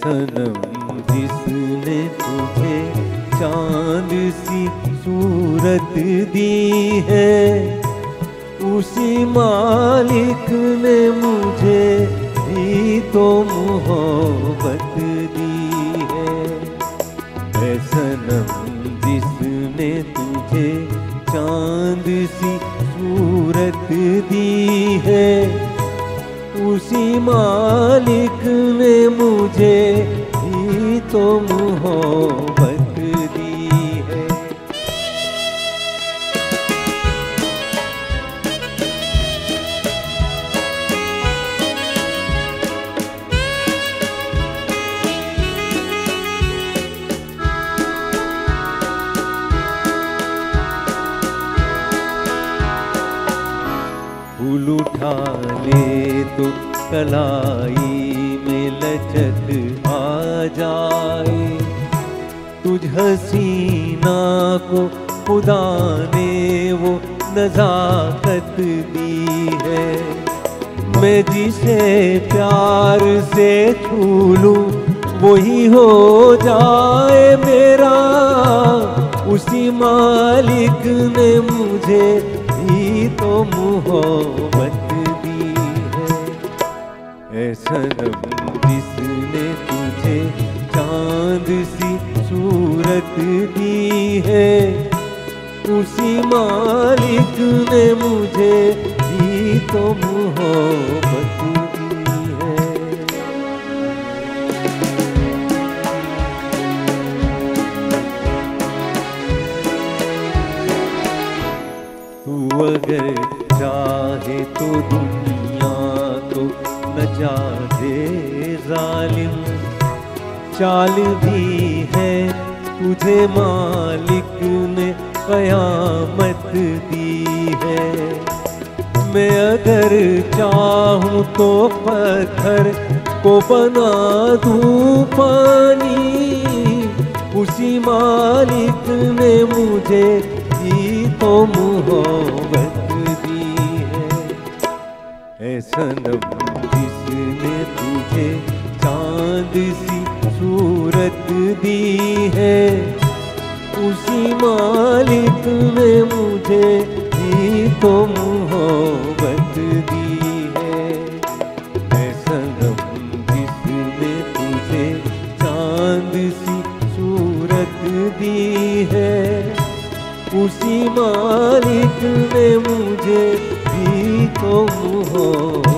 सनम जिसने तुझे चांद सी सूरत दी है, उसी मालिक ने मुझे भी तो मोहब्बत दी है। सनम जिसने तुझे चांद सी सूरत दी है, उसी मालिक ने मुझे भी तो मोहब्बत दी है। फूल उठा ले तो कलाई में लचक आ जाए, तुझ हसीना को खुदा ने वो नजाकत दी है। मैं जिसे प्यार से छू लूं वही हो जाए मेरा, उसी मालिक ने मुझे भी तो मोहब्बत दी है। सनम जिसने तुझे चांद सी सूरत दी है, उसी मालिक ने मुझे भी तो मोहब्बत दी है। तू अगर चाहे तो दुनिया को नचा दे जालिम, चाल भी है तुझे मालिक ने कयामत दी है। मैं अगर चाहूँ तो पत्थर को बना दूँ पानी, उसी मालिक ने मुझे भी तो मोहब्बत दी है। सनम जिसने तुझे चांद सी सूरत दी है, उसी मालिक ने मुझे भी तो मोहब्बत दी है। सनम जिसने तुझे चांद सी सूरत दी है, उसी मालिक ने मुझे भी तो मोहब्बत